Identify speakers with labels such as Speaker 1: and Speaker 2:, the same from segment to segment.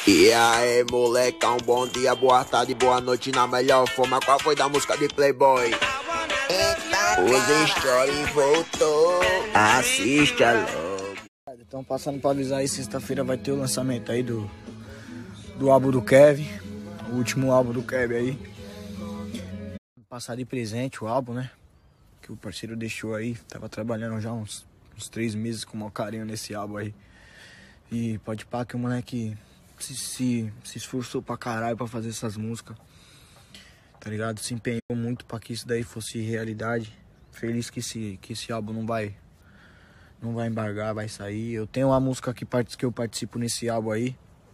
Speaker 1: E aí, molecão, bom dia, boa tarde, boa noite, na melhor forma. Qual foi da música de Playboy? Os Stories voltou, assista logo.
Speaker 2: Então, passando pra avisar aí, sexta-feira vai ter o lançamento aí do álbum do Kevin, o último álbum do Kevin aí. Passar de presente o álbum, né? Que o parceiro deixou aí, tava trabalhando já uns 3 meses com o maior carinho nesse álbum aí. E pode pá que o moleque se esforçou pra caralho pra fazer essas músicas, tá ligado? Se empenhou muito pra que isso daí fosse realidade. Feliz que esse álbum não vai embargar, vai sair. Eu tenho uma música que eu participo nesse álbum aí.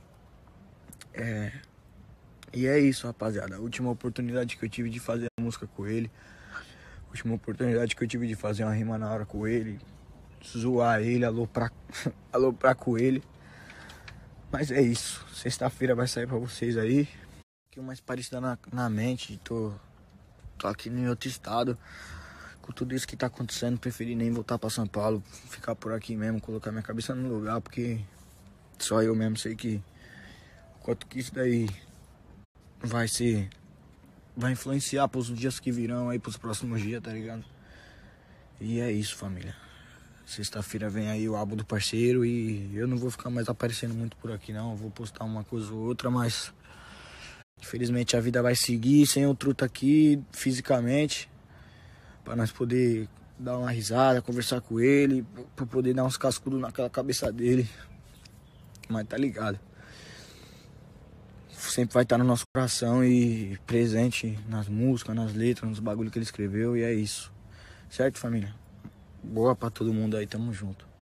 Speaker 2: E é isso, rapaziada. A última oportunidade que eu tive de fazer a música com ele. A última oportunidade que eu tive de fazer uma rima na hora com ele. Zoar ele, aloprar com ele. Mas é isso. Sexta-feira vai sair pra vocês aí. Aqui mais parecida na mente. Tô aqui em outro estado. Com tudo isso que tá acontecendo, preferi nem voltar pra São Paulo. Ficar por aqui mesmo, colocar minha cabeça no lugar. Porque só eu mesmo sei que quanto que isso daí vai influenciar pros dias que virão aí, pros próximos dias, tá ligado? E é isso, família. Sexta-feira vem aí o álbum do parceiro e eu não vou ficar mais aparecendo muito por aqui não. Eu vou postar uma coisa ou outra, mas infelizmente a vida vai seguir sem o Truta aqui fisicamente, pra nós poder dar uma risada, conversar com ele, pra poder dar uns cascudos naquela cabeça dele. Mas tá ligado, sempre vai estar no nosso coração e presente nas músicas, nas letras, nos bagulho que ele escreveu. E é isso, certo, família? Boa pra todo mundo aí, tamo junto.